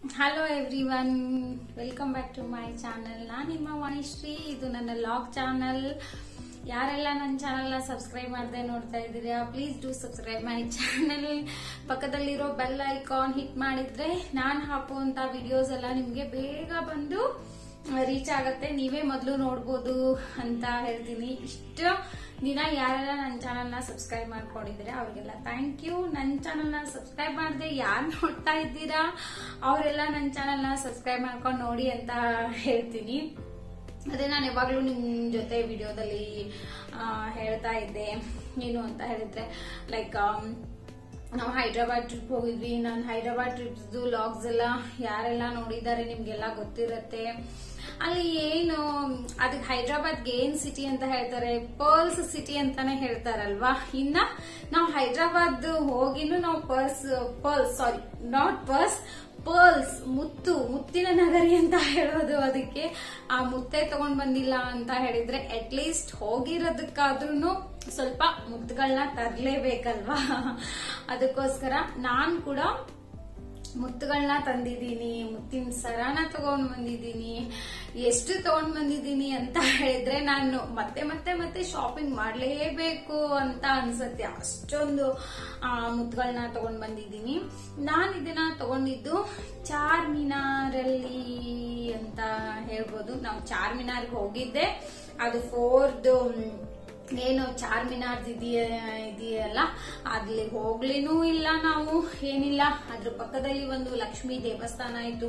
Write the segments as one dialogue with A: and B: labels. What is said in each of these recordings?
A: Hello everyone, welcome back to my channel. ನಾನು ನಿಮ್ಮ ವಾಣಿಶ್ರೀ. ಇದು ನನ್ನ ಲಾಗ್ ಚಾನಲ್. ಯಾರೆಲ್ಲ ನನ್ನ ಚಾನಲ್ನ ಸಬ್ಸ್ಕ್ರೈಬ್ ಮಾಡದೆ ನೋಡ್ತಾ ಇದ್ದೀರಾ, please do subscribe my channel. ಪಕ್ಕದಲ್ಲಿರೋ ಬೆಲ್ ಐಕಾನ್ ಹಿಟ್ ಮಾಡಿದ್ರೆ ನಾನು ಹಾಕುವಂತ ವಿಡಿಯೋಸ್ ಎಲ್ಲ ನಿಮ್ಗೆ ಬೇಗ ಬಂದು ರೀಚ್ ಆಗತ್ತೆ, ನೀವೇ ಮೊದಲು ನೋಡ್ಬೋದು ಅಂತ ಹೇಳ್ತೀನಿ. ಇಷ್ಟು ದಿನ ಯಾರೆಲ್ಲ ನನ್ನ ಚಾನಲ್ನ ಸಬ್ಸ್ಕ್ರೈಬ್ ಮಾಡ್ಕೊಂಡಿದ್ದೀರಾ ಅವ್ರಿಗೆಲ್ಲ ಥ್ಯಾಂಕ್ ಯು. ನನ್ನ ಚಾನಲ್ನ ಸಬ್ಸ್ಕ್ರೈಬ್ ಮಾಡದೆ ಯಾರು ನೋಡ್ತಾ ಇದ್ದೀರಾ ಅವರೆಲ್ಲ ನನ್ನ ಚಾನಲ್ನ ಸಬ್ಸ್ಕ್ರೈಬ್ ಮಾಡ್ಕೊಂಡು ನೋಡಿ ಅಂತ ಹೇಳ್ತೀನಿ. ಅದೇ ನಾನು ಯಾವಾಗ್ಲೂ ನಿಮ್ ಜೊತೆ ವಿಡಿಯೋದಲ್ಲಿ ಹೇಳ್ತಾ ಇದ್ದೆ. ಏನು ಅಂತ ಹೇಳಿದ್ರೆ ಲೈಕ್ ನಾವು ಹೈದ್ರಾಬಾದ್ ಟ್ರಿಪ್ ಹೋಗಿದ್ವಿ. ನಾನು ಹೈದ್ರಾಬಾದ್ ಟ್ರಿಪ್ಸ್ ಲಾಗ್ಸ್ ಎಲ್ಲ ಯಾರೆಲ್ಲ ನೋಡಿದ್ದಾರೆ ನಿಮ್ಗೆಲ್ಲ ಗೊತ್ತಿರತ್ತೆ. ಅಲ್ಲಿ ಏನು ಅದಕ್ಕೆ ಹೈದ್ರಾಬಾದ್ಗೆ ಏನ್ ಸಿಟಿ ಅಂತ ಹೇಳ್ತಾರೆ, ಪರ್ಲ್ಸ್ ಸಿಟಿ ಅಂತಾನೆ ಹೇಳ್ತಾರಲ್ವಾ. ಇನ್ನ ನಾವು ಹೈದ್ರಾಬಾದ್ ಹೋಗಿನೂ ನಾವು ಪರ್ಲ್ಸ್ ಮುತ್ತಿನ ನಗರಿ ಅಂತ ಹೇಳೋದು. ಅದಕ್ಕೆ ಆ ಮುತ್ತೆ ತಗೊಂಡ್ ಬಂದಿಲ್ಲ ಅಂತ ಹೇಳಿದ್ರೆ ಅಟ್ ಲೀಸ್ಟ್ ಹೋಗಿರೋದಕ್ಕಾದ್ರೂ ಸ್ವಲ್ಪ ಮುತ್ತುಗಳನ್ನ ತರಲೇಬೇಕಲ್ವಾ. ಅದಕ್ಕೋಸ್ಕರ ನಾನ್ ಕೂಡ ಮುತ್ತುಗಳನ್ನ ತಂದಿದ್ದೀನಿ, ಮುತ್ತಿನ ಸರನ ತಗೊಂಡ್ ಬಂದಿದ್ದೀನಿ. ಎಷ್ಟು ತಗೊಂಡ್ ಬಂದಿದ್ದೀನಿ ಅಂತ ಹೇಳಿದ್ರೆ ನಾನು ಮತ್ತೆ ಶಾಪಿಂಗ್ ಮಾಡ್ಲೇಬೇಕು ಅಂತ ಅನ್ಸತ್ತೆ, ಅಷ್ಟೊಂದು ಮುತ್ತುಗಳನ್ನ ತಗೊಂಡ್ ಬಂದಿದ್ದೀನಿ. ನಾನು ಇದನ್ನ ತಗೊಂಡಿದ್ದು ಚಾರ್ಮಿನಾರಲ್ಲಿ ಅಂತ ಹೇಳ್ಬೋದು. ನಾವು ಚಾರ್ಮಿನಾರ್ಗೆ ಹೋಗಿದ್ದೆ. ಅದು 4th ಏನು ಚಾರ್ಮಿನಾರ್ ಇದೆಯಲ್ಲ, ಅಲ್ಲಿ ಹೋಗ್ಲಿನೂ ಇಲ್ಲ ನಾವು, ಏನಿಲ್ಲ. ಅದ್ರ ಪಕ್ಕದಲ್ಲಿ ಒಂದು ಲಕ್ಷ್ಮೀ ದೇವಸ್ಥಾನ ಇತ್ತು,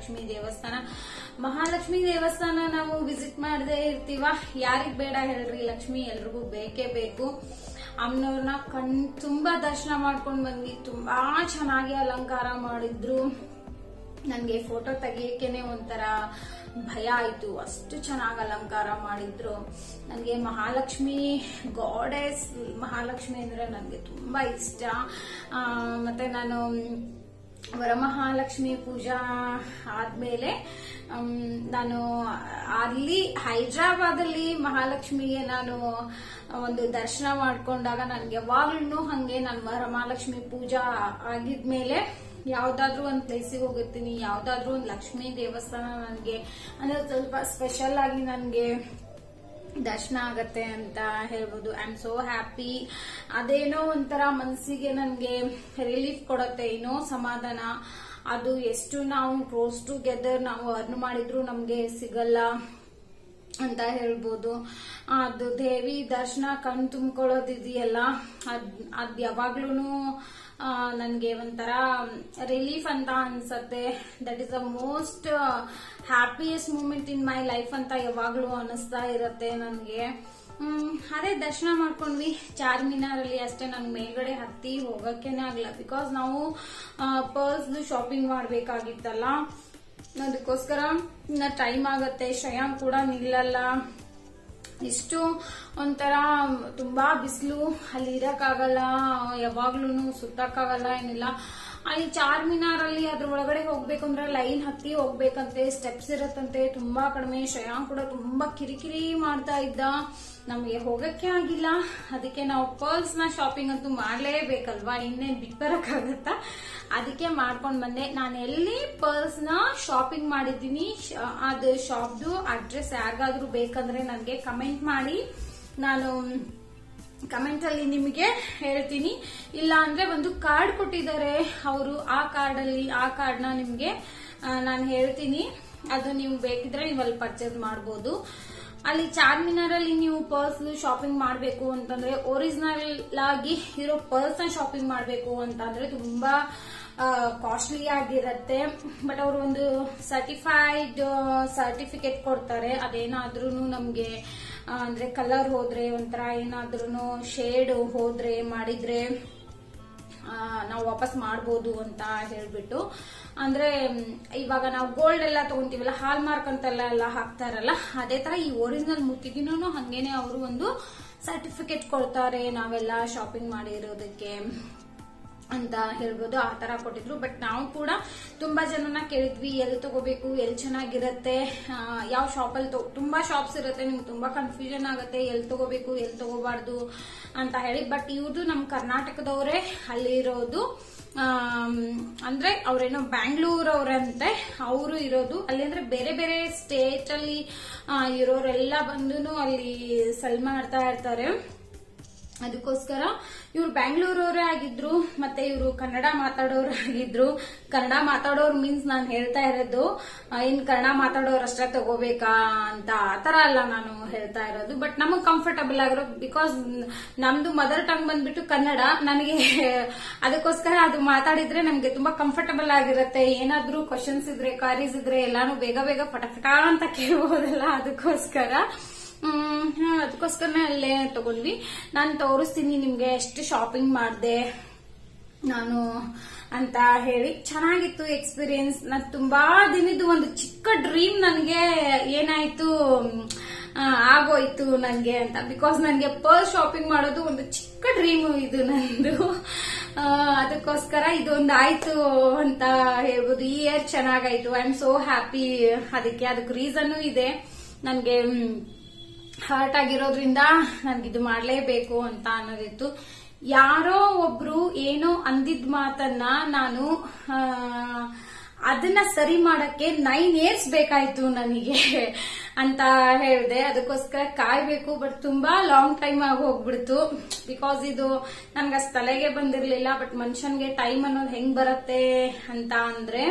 A: ಮಹಾಲಕ್ಷ್ಮಿ ದೇವಸ್ಥಾನ ನಾವು ವಿಸಿಟ್ ಮಾಡದೆ ಇರ್ತೀವ. ಯಾರಿಗ್ ಬೇಡ ಹೇಳ್ರಿ, ಲಕ್ಷ್ಮಿ ಎಲ್ರಿಗೂ ಬೇಕೇ ಬೇಕು. ಅಮ್ಮನವ್ರನ್ನ ತುಂಬಾ ದರ್ಶನ ಮಾಡ್ಕೊಂಡ್ ಬಂದ್ವಿ. ತುಂಬಾ ಚೆನ್ನಾಗಿ ಅಲಂಕಾರ ಮಾಡಿದ್ರು. ನನ್ಗೆ ಫೋಟೋ ತೆಗಿಯಕ್ಕೇನೆ ಒಂಥರ ಭಯ ಆಯ್ತು, ಅಷ್ಟು ಚೆನ್ನಾಗಿ ಅಲಂಕಾರ ಮಾಡಿದ್ರು. ನನಗೆ ಮಹಾಲಕ್ಷ್ಮಿ ಗಾಡೆಸ್, ಮಹಾಲಕ್ಷ್ಮಿ ಅಂದ್ರೆ ನನಗೆ ತುಂಬಾ ಇಷ್ಟ. ಮತ್ತೆ ನಾನು ವರಮಹಾಲಕ್ಷ್ಮಿ ಪೂಜಾ ಆದ್ಮೇಲೆ ನಾನು ಅಲ್ಲಿ ಹೈದ್ರಾಬಾದ್ ಅಲ್ಲಿ ಮಹಾಲಕ್ಷ್ಮಿಗೆ ನಾನು ಒಂದು ದರ್ಶನ ಮಾಡ್ಕೊಂಡಾಗ ನನ್ಗೆ ಯಾವಾಗ್ಲೂ ಹಂಗೆ, ನಾನು ವರಮಹಾಲಕ್ಷ್ಮಿ ಪೂಜಾ ಆಗಿದ್ಮೇಲೆ ಯಾವ್ದಾದ್ರು ಒಂದ್ ಪ್ಲೇಸಿಗೆ ಹೋಗಿರ್ತೀನಿ, ಯಾವ್ದಾದ್ರು ಒಂದ್ ಲಕ್ಷ್ಮೀ ದೇವಸ್ಥಾನ ನನ್ಗೆ ಅಂದ್ರೆ ಸ್ವಲ್ಪ ಸ್ಪೆಷಲ್ ಆಗಿ ನನ್ಗೆ ದರ್ಶನ ಆಗತ್ತೆ ಅಂತ ಹೇಳ್ಬೋದು. I am so happy. ಅದೇನೋ ಒಂಥರ ಮನಸ್ಸಿಗೆ ನನ್ಗೆ ರಿಲೀಫ್ ಕೊಡತ್ತೆ, ಏನೋ ಸಮಾಧಾನ. ಅದು ಎಷ್ಟು ನಾವು ಕ್ಲೋಸ್ ಟುಗೆದರ್ ನಾವು ಅರ್ನ್ ಮಾಡಿದ್ರು ನಮ್ಗೆ ಸಿಗಲ್ಲ ಅಂತ ಹೇಳ್ಬೋದು. ಅದು ದೇವಿ ದರ್ಶನ ಕಣ್ ತುಂಬಿಕೊಳ್ಳೋದಿದೆಯಲ್ಲ, ಅದ್ ಯಾವಾಗ್ಲೂ ನನ್ಗೆ ಒಂಥರ ರಿಲೀಫ್ ಅಂತ ಅನ್ಸತ್ತೆ. That is the most happiest moment in my life ಅಂತ ಯಾವಾಗ್ಲೂ ಅನಿಸ್ತಾ ಇರತ್ತೆ ನನ್ಗೆ. ಅದೇ ದರ್ಶನ ಮಾಡ್ಕೊಂಡ್ವಿ ಚಾರ್ಮಿನಾರ್ ಅಲ್ಲಿ. ಅಷ್ಟೇ ನನ್ಗೆ ಮೇಲ್ಗಡೆ ಹತ್ತಿ ಹೋಗಕ್ಕೇನೆ ಆಗ್ಲಿಲ್ಲ, ಬಿಕಾಸ್ ನಾವು ಪರ್ಲ್ಸ್ ಶಾಪಿಂಗ್ ಮಾಡ್ಬೇಕಾಗಿತ್ತಲ್ಲ. ಅದಕ್ಕೋಸ್ಕರ ಟೈಮ್ ಆಗತ್ತೆ, ಶ್ರೇಯಾಂಕ್ ಕೂಡ ನಿಲ್ಲಲ್ಲ. ಇಷ್ಟು ಒಂಥರ ತುಂಬಾ ಬಿಸಿಲು, ಅಲ್ಲಿ ಇರಕ್ಕಾಗಲ್ಲ, ಯಾವಾಗ್ಲೂ ಸುತ್ತಕ್ಕಾಗಲ್ಲ, ಏನಿಲ್ಲ. ಅಲ್ಲಿ ಚಾರ್ಮಿನಾರ್ ಅಲ್ಲಿ ಅದ್ರ ಒಳಗಡೆ ಹೋಗ್ಬೇಕಂದ್ರೆ ಲೈನ್ ಹತ್ತಿ ಹೋಗ್ಬೇಕಂತೆ, ಸ್ಟೆಪ್ಸ್ ಇರತ್ತಂತೆ ತುಂಬಾ ಕಡಿಮೆ. ಶ್ರೇಯಾಂಕ್ ಕೂಡ ತುಂಬಾ ಕಿರಿಕಿರಿ ಮಾಡ್ತಾ ಇದ್ದ, ನಮ್ಗೆ ಹೋಗಕ್ಕೆ ಆಗಿಲ್ಲ. ಅದಕ್ಕೆ ನಾವು ಪರ್ಲ್ಸ್ ನ ಶಾಪಿಂಗ್ ಅಂತೂ ಮಾಡ್ಲೇಬೇಕಲ್ವಾ, ಇನ್ನೇನ್ ಬಿಟ್ ಬರಕ್ಕಾಗತ್ತ. ಅದಕ್ಕೆ ಮಾಡ್ಕೊಂಡ್ ಬಂದೆ. ನಾನು ಎಲ್ಲಿ ಪರ್ಲ್ಸ್ ನ ಶಾಪಿಂಗ್ ಮಾಡಿದ್ದೀನಿ, ಅದು ಶಾಪ್ದು ಅಡ್ರೆಸ್ ಯಾರಿಗಾದ್ರೂ ಬೇಕಂದ್ರೆ ನನಗೆ ಕಮೆಂಟ್ ಮಾಡಿ, ನಾನು ಕಮೆಂಟ್ ಅಲ್ಲಿ ನಿಮಗೆ ಹೇಳ್ತೀನಿ. ಇಲ್ಲ ಅಂದ್ರೆ ಒಂದು ಕಾರ್ಡ್ ಕೊಟ್ಟಿದ್ದಾರೆ ಅವರು, ಆ ಕಾರ್ಡ್ ನ ನಿಮ್ಗೆ ನಾನು ಹೇಳ್ತೀನಿ. ಅದು ನೀವು ಬೇಕಿದ್ರೆ ನೀವು ಅಲ್ಲಿ ಪರ್ಚೇಸ್ ಮಾಡಬಹುದು. ಅಲ್ಲಿ ಚಾರ್ಮಿನಾರ್ ಅಲ್ಲಿ ನೀವು ಪರ್ಸ್ ಶಾಪಿಂಗ್ ಮಾಡಬೇಕು ಅಂತಂದ್ರೆ, ಒರಿಜಿನಲ್ ಆಗಿ ಇರೋ ಪರ್ಸ್ ನ ಶಾಪಿಂಗ್ ಮಾಡಬೇಕು ಅಂತಂದ್ರೆ ತುಂಬಾ ಕಾಸ್ಟ್ಲಿ ಆಗಿರತ್ತೆ. ಬಟ್ ಅವರು ಒಂದು ಸರ್ಟಿಫಿಕೇಟ್ ಕೊಡ್ತಾರೆ. ಅದೇನಾದ್ರೂ ನಮ್ಗೆ ಅಂದ್ರೆ ಕಲರ್ ಹೋದ್ರೆ, ಒಂಥರ ಏನಾದ್ರೂ ಶೇಡ್ ಹೋದ್ರೆ ಮಾಡಿದ್ರೆ ನಾವು ವಾಪಸ್ ಮಾಡಬಹುದು ಅಂತ ಹೇಳ್ಬಿಟ್ಟು. ಅಂದ್ರೆ ಇವಾಗ ನಾವು ಗೋಲ್ಡ್ ಎಲ್ಲ ತಗೊಂತೀವಲ್ಲ, ಹಾಲ್ ಮಾರ್ಕ್ ಅಂತೆಲ್ಲ ಹಾಕ್ತಾರಲ್ಲ, ಅದೇ ತರ ಈ ಒರಿಜಿನಲ್ ಮುತ್ತಿಗಿನೂ ಹಂಗೇನೆ ಅವರು ಒಂದು ಸರ್ಟಿಫಿಕೇಟ್ ಕೊಡ್ತಾರೆ ನಾವೆಲ್ಲ ಶಾಪಿಂಗ್ ಮಾಡಿರೋದಕ್ಕೆ ಅಂತ ಹೇಳ್ಬೋದು. ಆ ತರ ಕೊಟ್ಟಿದ್ರು. ಬಟ್ ನಾವು ಕೂಡ ತುಂಬಾ ಜನನ ಕೇಳಿದ್ವಿ, ಎಲ್ಲಿ ತಗೋಬೇಕು, ಎಲ್ಲಿ ಚೆನ್ನಾಗಿರತ್ತೆ, ಯಾವ ಶಾಪಲ್ಲಿ ತುಂಬಾ ಶಾಪ್ಸ್ ಇರುತ್ತೆ, ನಿಮ್ಗೆ ತುಂಬಾ ಕನ್ಫ್ಯೂಷನ್ ಆಗುತ್ತೆ ಎಲ್ಲಿ ತಗೋಬೇಕು ಎಲ್ಲಿ ತಗೋಬಾರ್ದು ಅಂತ ಹೇಳಿ. ಬಟ್ ಇವ್ರದ್ದು ನಮ್ ಕರ್ನಾಟಕದವರೇ ಅಲ್ಲಿ ಇರೋದು. ಅಂದ್ರೆ ಅವ್ರೇನೋ ಬ್ಯಾಂಗ್ಳೂರವ್ರಂತೆ, ಅವರು ಇರೋದು ಅಲ್ಲಿ. ಅಂದ್ರೆ ಬೇರೆ ಬೇರೆ ಸ್ಟೇಟ್ ಅಲ್ಲಿ ಇರೋರೆಲ್ಲ ಬಂದು ಅಲ್ಲಿ ಸೆಲ್ ಮಾಡ್ತಾ ಇರ್ತಾರೆ. ಅದಕ್ಕೋಸ್ಕರ ಇವ್ರು ಬ್ಯಾಂಗ್ಳೂರವರೇ ಆಗಿದ್ರು, ಮತ್ತೆ ಇವರು ಕನ್ನಡ ಮಾತಾಡೋರು ಆಗಿದ್ರು. ಕನ್ನಡ ಮಾತಾಡೋರು ಮೀನ್ಸ್ ನಾನು ಹೇಳ್ತಾ ಇರೋದು ಏನ್ ಕನ್ನಡ ಮಾತಾಡೋರು ಅಷ್ಟೇ ತಗೋಬೇಕಾ ಅಂತ ಆತರ ಅಲ್ಲ ನಾನು ಹೇಳ್ತಾ ಇರೋದು. ಬಟ್ ನಮಗ್ ಕಂಫರ್ಟಬಲ್ ಆಗಿರೋದು, ಬಿಕಾಸ್ ನಮ್ದು ಮದರ್ ಟಂಗ್ ಬಂದ್ಬಿಟ್ಟು ಕನ್ನಡ. ನನಗೆ ಅದಕ್ಕೋಸ್ಕರ ಅದು ಮಾತಾಡಿದ್ರೆ ನಮ್ಗೆ ತುಂಬಾ ಕಂಫರ್ಟಬಲ್ ಆಗಿರುತ್ತೆ. ಏನಾದ್ರೂ ಕ್ವಶನ್ಸ್ ಇದ್ರೆ, ಕ್ವಾರೀಸ್ ಇದ್ರೆ ಎಲ್ಲಾನು ಬೇಗ ಬೇಗ ಫಟಾಫಟ ಅಂತ ಕೇಳಬಹುದಲ್ಲ, ಅದಕ್ಕೋಸ್ಕರ ಅಲ್ಲೇ ತಗೊಂಡ್ವಿ. ನಾನು ತೋರಿಸ್ತೀನಿ ನಿಮ್ಗೆ ಎಷ್ಟು ಶಾಪಿಂಗ್ ಮಾಡಿದೆ ನಾನು ಅಂತ ಹೇಳಿ. ಚೆನ್ನಾಗಿತ್ತು ಎಕ್ಸ್ಪೀರಿಯನ್ಸ್. ನಾನು ತುಂಬಾ ದಿನದ್ದು ಒಂದು ಚಿಕ್ಕ ಡ್ರೀಮ್ ನನಗೆ ಏನಾಯ್ತು ಆಗೋಯ್ತು ನನಗೆ ಅಂತ. ಬಿಕಾಸ್ ನನಗೆ ಪರ್ಲ್ ಶಾಪಿಂಗ್ ಮಾಡೋದು ಒಂದು ಚಿಕ್ಕ ಡ್ರೀಮ್ ಇದು ನಂದು. ಅದಕ್ಕೋಸ್ಕರ ಇದೊಂದು ಆಯ್ತು ಅಂತ ಹೇಳ್ಬೋದು. ಈ ಇಯರ್ ಚೆನ್ನಾಗಾಯ್ತು. I am so happy. ಅದಕ್ಕೆ ರೀಸನ್ ಇದೆ. ನನಗೆ ಹರ್ಟ್ ಆಗಿರೋದ್ರಿಂದ ನನ್ಗಿದು ಮಾಡ್ಲೇಬೇಕು ಅಂತ ಅನ್ನೋದಿತ್ತು. ಯಾರೋ ಒಬ್ರು ಏನೋ ಅಂದಿದ್ ಮಾತನ್ನ ನಾನು ಅದನ್ನ ಸರಿ ಮಾಡಕ್ಕೆ 9 years ಬೇಕಾಯ್ತು ನನಗೆ ಅಂತ ಹೇಳಿದೆ. ಅದಕ್ಕೋಸ್ಕರ ಕಾಯ್ಬೇಕು. ಬಟ್ ತುಂಬಾ ಲಾಂಗ್ ಟೈಮ್ ಆಗಿ ಹೋಗ್ಬಿಡ್ತು. ಬಿಕಾಸ್ ಇದು ನನ್ಗಷ್ಟು ತಲೆಗೆ ಬಂದಿರ್ಲಿಲ್ಲ. ಬಟ್ ಮನುಷ್ಯನ್ಗೆ ಟೈಮ್ ಅನ್ನೋದು ಹೆಂಗ್ ಬರುತ್ತೆ ಅಂತ ಅಂದ್ರೆ,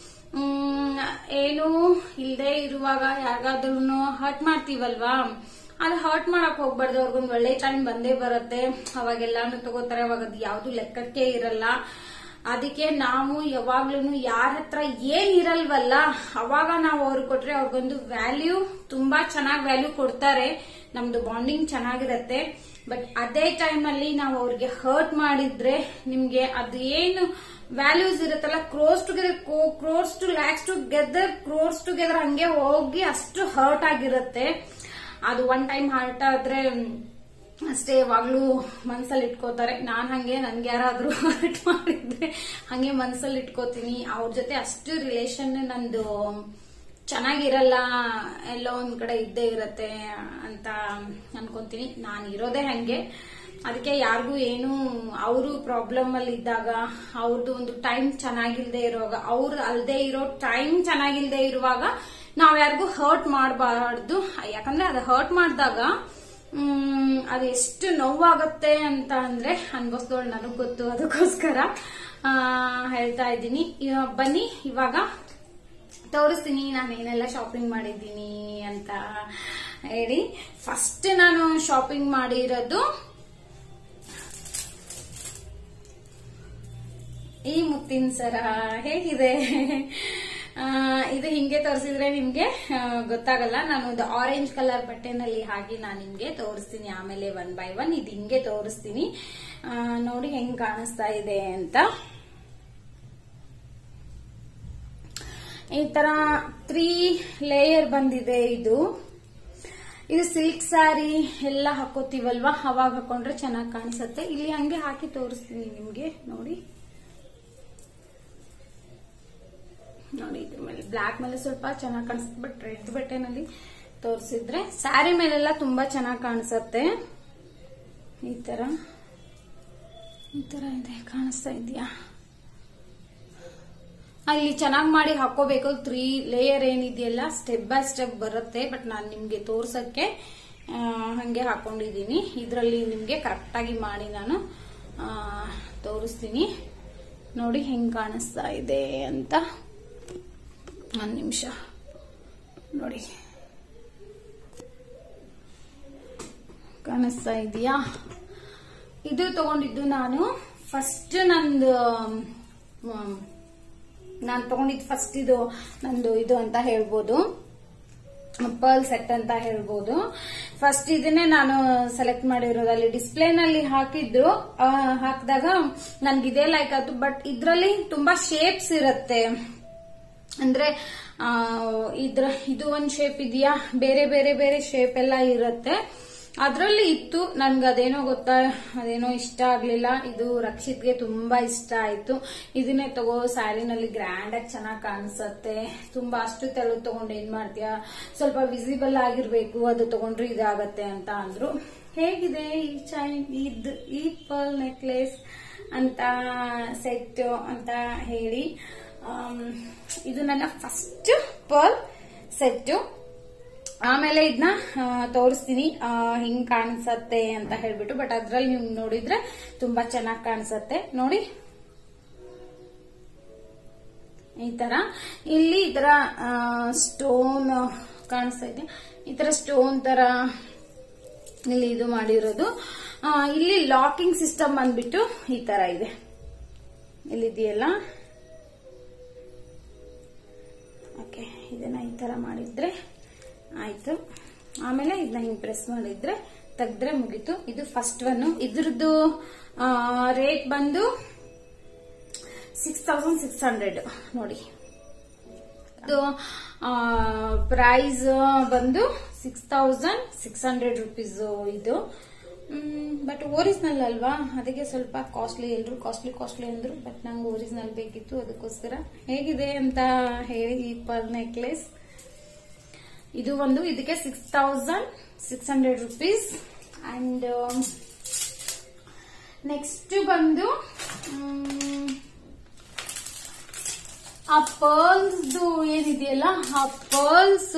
A: ಏನು ಇಲ್ದೇ ಇರುವಾಗ ಯಾರಿಗಾದ್ರೂ ಹರ್ಟ್ ಮಾಡ್ತೀವಲ್ವಾ, ಅದು ಹರ್ಟ್ ಮಾಡಕ್ ಹೋಗ್ಬಾರ್ದು. ಅವ್ರಿಗೊಂದು ಒಳ್ಳೆ ಟೈಮ್ ಬಂದೇ ಬರುತ್ತೆ. ಅವಾಗೆಲ್ಲಾನು ತಗೋತಾರೆ. ಅವಾಗ ಅದು ಯಾವ್ದು ಲೆಕ್ಕಕ್ಕೆ ಇರಲ್ಲ. ಅದಕ್ಕೆ ನಾವು ಯಾವಾಗ್ಲೂ ಯಾರ ಹತ್ರ ಏನ್ ಇರಲ್ವಲ್ಲ ಅವಾಗ ನಾವು ಅವ್ರಿಗೆ ಕೊಟ್ರೆ ಅವ್ರಿಗೊಂದು ವ್ಯಾಲ್ಯೂ, ತುಂಬಾ ಚೆನ್ನಾಗಿ ವ್ಯಾಲ್ಯೂ ಕೊಡ್ತಾರೆ. ನಮ್ದು ಬಾಂಡಿಂಗ್ ಚೆನ್ನಾಗಿರತ್ತೆ. ಬಟ್ ಅದೇ ಟೈಮ್ ಅಲ್ಲಿ ನಾವು ಅವ್ರಿಗೆ ಹರ್ಟ್ ಮಾಡಿದ್ರೆ ನಿಮ್ಗೆ ಅದು ಏನು ವ್ಯಾಲ್ಯೂಸ್ ಇರುತ್ತಲ್ಲ, ಕ್ರೋರ್ಸ್ ಟು ಲ್ಯಾಕ್ಸ್ ಟುಗೆದರ್ ಹಂಗೆ ಹೋಗಿ ಅಷ್ಟು ಹರ್ಟ್ ಆಗಿರುತ್ತೆ. ಅದು ಒನ್ ಟೈಮ್ ಹರ್ಟ್ ಆದ್ರೆ ಅಷ್ಟೇ ಯಾವಾಗ್ಲೂ ಮನ್ಸಲ್ಲಿ ಇಟ್ಕೋತಾರೆ. ನಾನ್ ಹಂಗೆ, ನನ್ಗೆ ಯಾರಾದ್ರೂ ಹರ್ಟ್ ಮಾಡಿದ್ರೆ ಹಂಗೆ ಮನ್ಸಲ್ಲಿ ಇಟ್ಕೋತೀನಿ. ಅವ್ರ ಜೊತೆ ಅಷ್ಟು ರಿಲೇಶನ್ ನಂದು ಚೆನ್ನಾಗಿರಲ್ಲ, ಎಲ್ಲೋ ಒಂದ್ ಕಡೆ ಇದ್ದೇ ಇರತ್ತೆ ಅಂತ ಅನ್ಕೊಂತೀನಿ. ನಾನು ಇರೋದೇ ಹಂಗೆ. ಅದಕ್ಕೆ ಯಾರಿಗೂ ಏನು ಅವರು ಪ್ರಾಬ್ಲಮ್ ಅಲ್ಲಿ ಇದ್ದಾಗ, ಅವ್ರದ್ದು ಒಂದು ಟೈಮ್ ಚೆನ್ನಾಗಿಲ್ದೇ ಇರುವಾಗ, ಅವ್ರು ಅಲ್ದೇ ಇರೋ ಟೈಮ್ ಚೆನ್ನಾಗಿಲ್ದೇ ಇರುವಾಗ ನಾವ್ ಯಾರಿಗೂ ಹರ್ಟ್ ಮಾಡಬಾರ್ದು. ಯಾಕಂದ್ರೆ ಅದು ಹರ್ಟ್ ಮಾಡಿದಾಗ ಅದು ಎಷ್ಟು ನೋವಾಗತ್ತೆ ಅಂತ ಅಂದ್ರೆ ಅನ್ಭವಿಸ್ದೋಳು ನನಗ್ ಗೊತ್ತು. ಅದಕ್ಕೋಸ್ಕರ ಹೇಳ್ತಾ ಇದ್ದೀನಿ. ಬನ್ನಿ ಇವಾಗ ತೋರಿಸ್ತೀನಿ ನಾನು ಏನೆಲ್ಲ ಶಾಪಿಂಗ್ ಮಾಡಿದ್ದೀನಿ ಅಂತ ಹೇಳಿ. ಫಸ್ಟ್ ನಾನು ಶಾಪಿಂಗ್ ಮಾಡಿರೋದು ಈ ಮುತ್ತಿನ ಸರ. ಹೇಗಿದೆ ಇದು? ಹಿಂಗೆ ತೋರಿಸಿದ್ರೆ ನಿಮ್ಗೆ ಗೊತ್ತಾಗಲ್ಲ. ನಾನು ಒಂದು ಆರೆಂಜ್ ಕಲರ್ ಬಟ್ಟೆನಲ್ಲಿ ಹಾಕಿ ನಾನು ನಿಮ್ಗೆ ತೋರಿಸ್ತೀನಿ. ಆಮೇಲೆ 1 by 1 ಇದು ಹಿಂಗೆ ತೋರಿಸ್ತೀನಿ. ನೋಡಿ ಹೆಂಗ್ ಕಾಣಿಸ್ತಾ ಇದೆ ಅಂತ. ಈ ತರ 3 ಲೇಯರ್ ಬಂದಿದೆ. ಇದು ಸಿಲ್ಕ್ ಸ್ಯಾರಿ ಎಲ್ಲ ಹಾಕೋತೀವಲ್ವಾ, ಅವಾಗ ಹಾಕೊಂಡ್ರೆ ಚೆನ್ನಾಗಿ ಕಾಣಿಸುತ್ತೆ. ಇಲ್ಲಿ ಹಂಗೆ ಹಾಕಿ ತೋರಿಸ್ತೀನಿ ನಿಮ್ಗೆ. ನೋಡಿ ಇದ್ರ ಮೇಲೆ ಬ್ಲಾಕ್ ಮೇಲೆ ಸ್ವಲ್ಪ ಚೆನ್ನಾಗಿ ಕಾಣಿಸುತ್ತೆ. ಬಟ್ ರೆಡ್ ಬಟ್ಟೆನಲ್ಲಿ ತೋರಿಸಿದ್ರೆ ಸ್ಯಾರಿ ಮೇಲೆಲ್ಲ ತುಂಬಾ ಚೆನ್ನಾಗಿ ಕಾಣಿಸುತ್ತೆ. ಈ ತರ ಇದೆ, ಕಾಣಿಸ್ತಾ ಇದೆಯಾ? ಅಲ್ಲಿ ಚೆನ್ನಾಗಿ ಮಾಡಿ ಹಾಕೋಬೇಕು. 3 ಲೇಯರ್ ಏನಿದೆಯಲ್ಲ ಸ್ಟೆಪ್ ಬೈ ಸ್ಟೆಪ್ ಬರುತ್ತೆ. ಬಟ್ ನಾನು ನಿಮ್ಗೆ ತೋರ್ಸಕ್ಕೆ ಹಂಗೆ ಹಾಕೊಂಡಿದೀನಿ. ಇದರಲ್ಲಿ ನಿಮ್ಗೆ ಕರೆಕ್ಟ್ ಆಗಿ ಮಾಡಿ ನಾನು ತೋರಿಸ್ತೀನಿ. ನೋಡಿ ಹೆಂಗ್ ಕಾಣಿಸ್ತಾ ಇದೆ ಅಂತ. 1 ನಿಮಿಷ ನೋಡಿ, ಕಾಣಿಸ್ತಾ ಇದೆಯಾ? ಇದು ತಗೊಂಡಿದ್ದು ನಾನು ಫಸ್ಟ್ ನಾನು ತಗೊಂಡಿದ್ದು ಫಸ್ಟ್ ಇದು ನಂದು ಇದು ಅಂತ ಹೇಳ್ಬೋದು. ಪರ್ಲ್ ಸೆಟ್ ಅಂತ ಹೇಳ್ಬೋದು. ಫಸ್ಟ್ ಇದನ್ನೇ ನಾನು ಸೆಲೆಕ್ಟ್ ಮಾಡಿರೋದು. ಅಲ್ಲಿ ಡಿಸ್ಪ್ಲೇನಲ್ಲಿ ಹಾಕಿದ್ರು, ಹಾಕಿದಾಗ ನನ್ಗಿದೇ ಲೈಕ್ ಆಯ್ತು. ಬಟ್ ಇದ್ರಲ್ಲಿ ತುಂಬಾ ಶೇಪ್ಸ್ ಇರುತ್ತೆ. ಅಂದ್ರೆ ಇದು ಒಂದ್ ಶೇಪ್ ಇದೆಯಾ, ಬೇರೆ ಬೇರೆ ಬೇರೆ ಶೇಪ್ ಎಲ್ಲ ಇರುತ್ತೆ. ಅದ್ರಲ್ಲಿ ಇತ್ತು. ನನ್ಗೆ ಅದೇನೋ ಗೊತ್ತಾ, ಅದೇನೋ ಇಷ್ಟ ಆಗ್ಲಿಲ್ಲ. ಇದು ರಕ್ಷಿತ್ಗೆ ತುಂಬಾ ಇಷ್ಟ ಆಯ್ತು. ಇದನ್ನೇ ತಗೋ, ಸ್ಯಾರಿನಲ್ಲಿ ಗ್ರ್ಯಾಂಡ್ ಆಗಿ ಚೆನ್ನಾಗಿ ಕಾಣಿಸುತ್ತೆ. ತುಂಬಾ ಅಷ್ಟು ತೆಳು ತಗೊಂಡು ಏನ್ ಮಾಡ್ತೀಯಾ, ಸ್ವಲ್ಪ ವಿಸಿಬಲ್ ಆಗಿರ್ಬೇಕು, ಅದು ತಗೊಂಡ್ರೆ ಇದಾಗತ್ತೆ ಅಂತ ಅಂದ್ರು. ಹೇಗಿದೆ ಈ ಪರ್ಲ್ ನೆಕ್ಲೆಸ್ ಅಂತ ಸೆಟ್ ಅಂತ ಹೇಳಿ ಇದು ನನ್ನ ಫಸ್ಟ್ ಪರ್ಲ್ ಸೆಟ್. ಆಮೇಲೆ ಇದನ್ನ ತೋರಿಸ್ತೀನಿ ಹಿಂಗ್ ಕಾಣಿಸತ್ತೆ ಅಂತ ಹೇಳ್ಬಿಟ್ಟು. ಬಟ್ ಅದ್ರಲ್ಲಿ ನೀವು ನೋಡಿದ್ರೆ ತುಂಬಾ ಚೆನ್ನಾಗಿ ಕಾಣಿಸತ್ತೆ ನೋಡಿ. ಈ ತರ ಇಲ್ಲಿ ಈ ತರ ಸ್ಟೋನ್ ಕಾಣಿಸ್ತಾ ಇದೆ. ಈ ತರ ಸ್ಟೋನ್ ತರ ಇಲ್ಲಿ ಇದು ಮಾಡಿರೋದು. ಇಲ್ಲಿ ಲಾಕಿಂಗ್ ಸಿಸ್ಟಮ್ ಬಂದ್ಬಿಟ್ಟು ಈ ತರ ಇದೆ. ಇಲ್ಲಿದೆಯಲ್ಲ, ಓಕೆ, ಇದನ್ನ ಈ ತರ ಮಾಡಿದ್ರೆ ಆಯ್ತು. ಆಮೇಲೆ ಇದನ್ನ ಹಿಂಗ್ ಪ್ರೆಸ್ ಮಾಡಿದ್ರೆ ತೆಗೆದ್ರೆ ಮುಗೀತು. ಇದು ಫಸ್ಟ್ ಒನ್. ಇದ್ರದ್ದು ರೇಟ್ ಬಂದು 6600 ನೋಡಿ. ಇದು ಪ್ರೈಸ್ ಬಂದು 6600 ರುಪೀಸ್ ಇದು. ಬಟ್ ಒರಿಜಿನಲ್ ಅಲ್ವಾ, ಅದಕ್ಕೆ ಸ್ವಲ್ಪ ಕಾಸ್ಟ್ಲಿ. ಎಲ್ರು ಕಾಸ್ಟ್ಲಿ ಅಂದ್ರು, ಬಟ್ ನಂಗೆ ಒರಿಜಿನಲ್ ಬೇಕಿತ್ತು, ಅದಕ್ಕೋಸ್ಕರ. ಹೇಗಿದೆ ಅಂತ ಹೇಳಿ ಈ ಪರ್ಲ್ ನೆಕ್ಲೆಸ್. ಇದು ಒಂದು ಇದಕ್ಕೆ 6600 ರುಪೀಸ್. ಅಂಡ್ ನೆಕ್ಸ್ಟ್ ಬಂದು ಆ ಪರ್ಲ್ಸ್ ಏನಿದೆಯಲ್ಲ, ಆ ಪರ್ಲ್ಸ್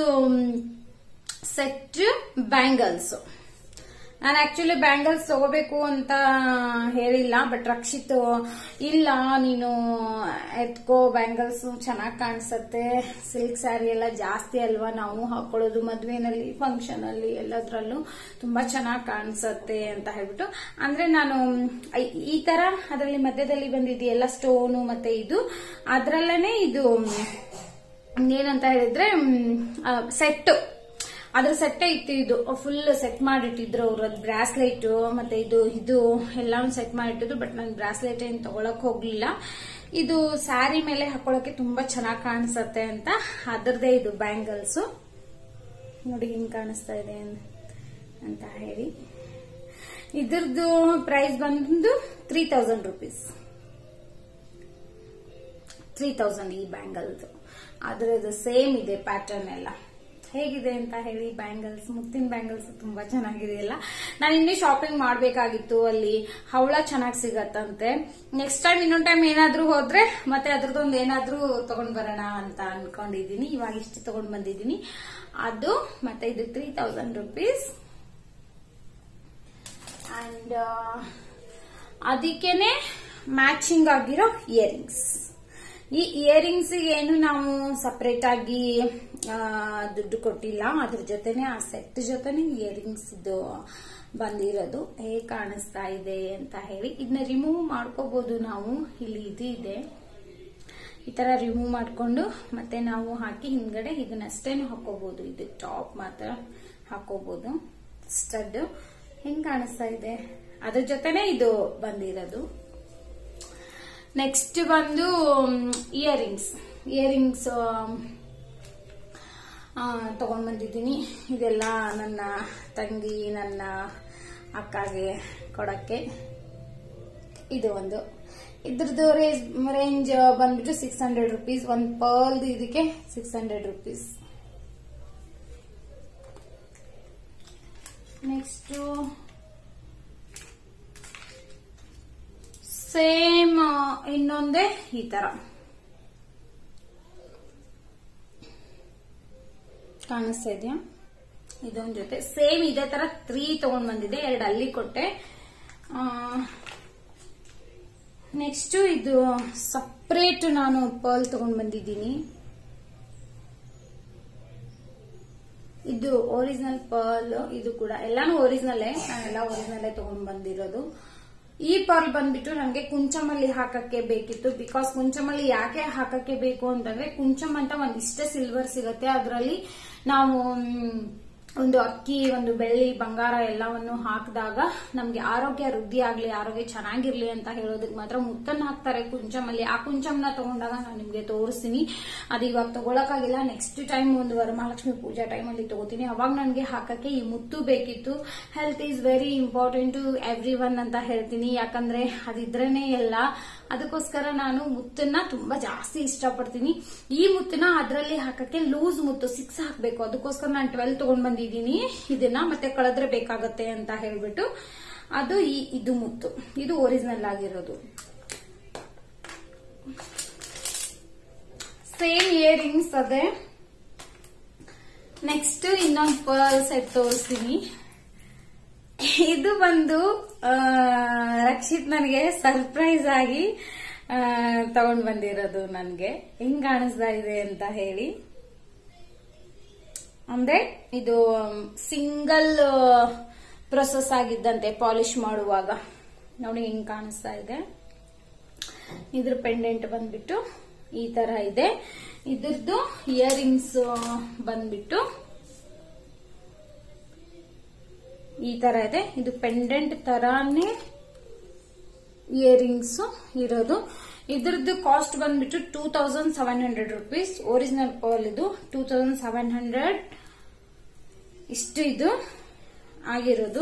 A: ಸೆಟ್ ಬ್ಯಾಂಗಲ್ಸ್. ನಾನು ಆಕ್ಚುಲಿ ಬ್ಯಾಂಗಲ್ಸ್ ತಗೋಬೇಕು ಅಂತ ಹೇಳಿಲ್ಲ, ಬಟ್ ರಕ್ಷಿತ್ ಇಲ್ಲ ನೀನು ಎತ್ಕೋ, ಬ್ಯಾಂಗಲ್ಸ್ ಚೆನ್ನಾಗಿ ಕಾಣಿಸತ್ತೆ, ಸಿಲ್ಕ್ ಸ್ಯಾರಿ ಎಲ್ಲ ಜಾಸ್ತಿ ಅಲ್ವಾ ನಾವು ಹಾಕೊಳ್ಳೋದು ಮದ್ವೆನಲ್ಲಿ, ಫಂಕ್ಷನ್ ಅಲ್ಲಿ ಎಲ್ಲದ್ರಲ್ಲೂ ತುಂಬಾ ಚೆನ್ನಾಗಿ ಕಾಣಿಸತ್ತೆ ಅಂತ ಹೇಳ್ಬಿಟ್ಟು. ಅಂದ್ರೆ ನಾನು ಈ ತರ ಅದರಲ್ಲಿ ಮಧ್ಯದಲ್ಲಿ ಬಂದಿದೆಯಲ್ಲ ಸ್ಟೋನು ಮತ್ತೆ ಇದು, ಅದ್ರಲ್ಲೇನೆ ಇದು ಏನಂತ ಹೇಳಿದ್ರೆ ಸೆಟ್, ಅದ್ರ ಸೆಟ್ಟೇ ಇತ್ತು. ಇದು ಫುಲ್ ಸೆಟ್ ಮಾಡಿಟ್ಟಿದ್ರು ಅವ್ರು. ಅದು ಬ್ರಾಸ್ಲೆಟ್ ಮತ್ತೆ ಇದು ಎಲ್ಲಾನು ಸೆಟ್ ಮಾಡಿಟ್ಟಿದ್ರು. ಬಟ್ ನಾನು ಬ್ರಾಸ್ಲೆಟ್ ಏನ್ ತಗೊಳಕ್ ಹೋಗ್ಲಿಲ್ಲ. ಇದು ಸ್ಯಾರಿ ಮೇಲೆ ಹಾಕೊಳಕ್ಕೆ ತುಂಬಾ ಚೆನ್ನಾಗಿ ಕಾಣಿಸತ್ತೆ ಅಂತ ಅದರದೇ ಇದು ಬ್ಯಾಂಗಲ್ಸ್ ನೋಡಿ ಹಿಂಗ್ ಕಾಣಿಸ್ತಾ ಇದೆ ಅಂತ ಹೇಳಿ. ಇದ್ರದ್ದು ಪ್ರೈಸ್ ಬಂದು 3000 ರುಪೀಸ್. 3000 ಈ ಬ್ಯಾಂಗಲ್ದು. ಅದ್ರದ್ದು ಸೇಮ್ ಇದೆ ಪ್ಯಾಟರ್ನ್ ಎಲ್ಲ. ಹೇಗಿದೆ ಅಂತ ಹೇಳಿ ಬ್ಯಾಂಗಲ್ಸ್, ಮುತ್ತಿನ ಬ್ಯಾಂಗಲ್ಸ್ ತುಂಬಾ ಚೆನ್ನಾಗಿದೆಯಲ್ಲ. ನಾನು ಇನ್ನೂ ಶಾಪಿಂಗ್ ಮಾಡ್ಬೇಕಾಗಿತ್ತು, ಅಲ್ಲಿ ಹವಳ ಚೆನ್ನಾಗಿ ಸಿಗತ್ತಂತೆ. ನೆಕ್ಸ್ಟ್ ಟೈಮ್ ಇನ್ನೊಂದ್ ಟೈಮ್ ಏನಾದ್ರೂ ಹೋದ್ರೆ ಮತ್ತೆ ಅದ್ರದ್ದೊಂದು ಏನಾದ್ರೂ ತಗೊಂಡ್ ಬರೋಣ ಅಂತ ಅನ್ಕೊಂಡಿದೀನಿ. ಇವಾಗ ಇಷ್ಟು ತಗೊಂಡ್ ಬಂದಿದ್ದೀನಿ. ಅದು ಮತ್ತೆ ಇದು 3000 ರುಪೀಸ್. ಅಂಡ್ ಅದಕ್ಕೇನೆ ಮ್ಯಾಚಿಂಗ್ ಆಗಿರೋ ಇಯರಿಂಗ್ಸ್. ಈ ಇಯರಿಂಗ್ಸ್ ಏನು ನಾವು ಸಪರೇಟ್ ಆಗಿ ದುಡ್ಡು ಕೊಟ್ಟಿಲ್ಲ, ಅದ್ರ ಜೊತೆನೆ ಆ ಸೆಟ್ ಜೊತೆನೆ ಇಯರಿಂಗ್ಸ್ ಇದು ಬಂದಿರೋದು. ಹೇಗೆ ಕಾಣಿಸ್ತಾ ಇದೆ ಅಂತ ಹೇಳಿ. ಇದನ್ನ ರಿಮೂವ್ ಮಾಡ್ಕೋಬಹುದು ನಾವು. ಇಲ್ಲಿ ಇದು ಇದೆ, ಈ ತರ ರಿಮೂವ್ ಮಾಡ್ಕೊಂಡು ಮತ್ತೆ ನಾವು ಹಾಕಿ ಹಿಂದ್ಗಡೆ ಇದನ್ನಷ್ಟೇನು ಹಾಕೋಬಹುದು. ಇದು ಟಾಪ್ ಮಾತ್ರ ಹಾಕೋಬಹುದು. ಸ್ಟಡ್ ಹೆಂಗ್ ಕಾಣಿಸ್ತಾ ಇದೆ, ಅದ್ರ ಜೊತೆನೆ ಇದು ಬಂದಿರೋದು. ನೆಕ್ಸ್ಟ್ ಬಂದು ಇಯರಿಂಗ್ಸ್ ತಗೊಂಡ್ ಬಂದಿದ್ದೀನಿ. ಇದೆಲ್ಲ ನನ್ನ ತಂಗಿ ನನ್ನ ಅಕ್ಕಗೆ ಕೊಡಕ್ಕೆ. ಇದು ಒಂದು ಇದ್ರದ್ದು ರೇಂಜ್ ಬಂದ್ಬಿಟ್ಟು 600 ರುಪೀಸ್. ಒಂದು ಪರ್ಲ್ ಇದಕ್ಕೆ 600 ರುಪೀಸ್. ನೆಕ್ಸ್ಟ್ ಸೇಮ್ ಇನ್ನೊಂದೇ ಈ ತರ ಕಾಣಿಸ್ತಾ ಇದೆಯಾ. ಇದೊಂದ್ ಜೊತೆ ಸೇಮ್ ಇದೇ ತರ 3 ತಗೊಂಡ್ ಬಂದಿದೆ. 2 ಅಲ್ಲಿ ಕೊಟ್ಟೆ. ನೆಕ್ಸ್ಟ್ ಇದು ಸಪರೇಟ್ ನಾನು ಪರ್ಲ್ ತಗೊಂಡ್ ಬಂದಿದ್ದೀನಿ. ಇದು ಒರಿಜಿನಲ್ ಪರ್ಲ್. ಇದು ಕೂಡ ಎಲ್ಲಾನು ಒರಿಜಿನಲ್ಲೇ, ನಾನೆಲ್ಲ ಒರಿಜಿನಲ್ಲೇ ತಗೊಂಡ್ ಬಂದಿರೋದು. ಈ ಪರ್ಲ್ ಬಂದ್ಬಿಟ್ಟು ನನಗೆ ಕುಂಚಮಲ್ಲಿ ಹಾಕಕ್ಕೆ ಬೇಕಿತ್ತು. ಬಿಕಾಸ್ ಕುಂಚಮಲ್ಲಿ ಯಾಕೆ ಹಾಕಕ್ಕೆ ಬೇಕು ಅಂತಂದ್ರೆ, ಕುಂಚಮ್ ಅಂತ ಒಂದಿಷ್ಟೇ ಸಿಲ್ವರ್ ಸಿಗತ್ತೆ. ಅದರಲ್ಲಿ ನಾವು ಒಂದು ಅಕ್ಕಿ, ಒಂದು ಬೆಳ್ಳಿ, ಬಂಗಾರ ಎಲ್ಲವನ್ನು ಹಾಕಿದಾಗ ನಮ್ಗೆ ಆರೋಗ್ಯ ವೃದ್ಧಿ ಆಗ್ಲಿ, ಆರೋಗ್ಯ ಚೆನ್ನಾಗಿರ್ಲಿ ಅಂತ ಹೇಳೋದಕ್ಕೆ ಮಾತ್ರ ಮುತ್ತನ್ನ ಹಾಕ್ತಾರೆ ಕುಂಚಮಲ್ಲಿ. ಆ ಕುಂಚಮ್ನ ತಗೊಂಡಾಗ ನಾನು ನಿಮ್ಗೆ ತೋರಿಸ್ತೀನಿ. ಅದು ಇವಾಗ ತಗೊಳಕಾಗಿಲ್ಲ. ನೆಕ್ಸ್ಟ್ ಟೈಮ್ ಒಂದು ವರಮಹಾಲಕ್ಷ್ಮಿ ಪೂಜಾ ಟೈಮ್ ಅಲ್ಲಿ ತಗೋತೀನಿ. ಅವಾಗ ನನ್ಗೆ ಹಾಕಕ್ಕೆ ಈ ಮುತ್ತು ಬೇಕಿತ್ತು. Health is very important to everyone ಅಂತ ಹೇಳ್ತೀನಿ. ಯಾಕಂದ್ರೆ ಅದಿದ್ರೇನೆ ಎಲ್ಲ. ಅದಕ್ಕೋಸ್ಕರ ನಾನು ಮುತ್ತನ್ನ ತುಂಬಾ ಜಾಸ್ತಿ ಇಷ್ಟಪಡ್ತೀನಿ. ಈ ಮುತ್ತನ್ನ ಅದರಲ್ಲಿ ಹಾಕಕ್ಕೆ ಲೂಸ್ ಮುತ್ತು 6 ಹಾಕ್ಬೇಕು. ಅದಕ್ಕೋಸ್ಕರ ನಾನು 12 ತಗೊಂಡ್ ಬಂದಿದ್ದೀನಿ ಇದನ್ನ. ಮತ್ತೆ ಕಳೆದ್ರೆ ಬೇಕಾಗತ್ತೆ ಅಂತ ಹೇಳ್ಬಿಟ್ಟು ಅದು ಇದು ಮುತ್ತು, ಇದು ಒರಿಜಿನಲ್ ಆಗಿರೋದು. ಸೇಮ್ ಇಯರಿಂಗ್ಸ್ ಅದೇ. ನೆಕ್ಸ್ಟ್ ಇನ್ನೊಂದು ಪರ್ಲ್ ಸೆಟ್ ತೋರಿಸ್ತೀನಿ. ಇದು ಬಂದು ರಕ್ಷಿತ್ ನನಗೆ ಸರ್ಪ್ರೈಸ್ ಆಗಿ ತಗೊಂಡ್ ಬಂದಿರೋದು. ನನ್ಗೆ ಹೆಂಗ್ ಕಾಣಿಸ್ತಾ ಇದೆ ಅಂತ ಹೇಳಿ, ಅಂದ್ರೆ ಇದು ಸಿಂಗಲ್ ಪ್ರೊಸೆಸ್ ಆಗಿದ್ದಂತೆ ಪಾಲಿಶ್ ಮಾಡುವಾಗ. ನೋಡಿ ಹೆಂಗ್ ಕಾಣಿಸ್ತಾ ಇದೆ. ಇದ್ರ ಪೆಂಡೆಂಟ್ ಬಂದ್ಬಿಟ್ಟು ಈ ತರ ಇದೆ. ಇದ್ರದ್ದು ಇಯರಿಂಗ್ಸ್ ಬಂದ್ಬಿಟ್ಟು ಈ ತರ ಇದೆ. ಇದು ಪೆಂಡೆಂಟ್ ತರಾನೇ ಇಯರಿಂಗ್ಸ್ ಇರೋದು. ಇದ್ರದ್ದು ಕಾಸ್ಟ್ ಬಂದ್ಬಿಟ್ಟು 2700 rupees. ಒರಿಜಿನಲ್ ಪರ್ಲ್ ಇದು 2700 ಇಷ್ಟು ಇದು ಆಗಿರೋದು.